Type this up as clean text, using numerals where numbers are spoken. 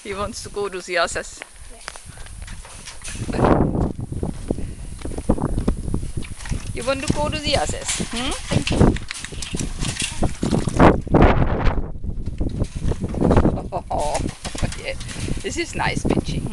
He wants to go to the others. You want to go to the others? Hmm? Oh, yeah. This is nice, Benji.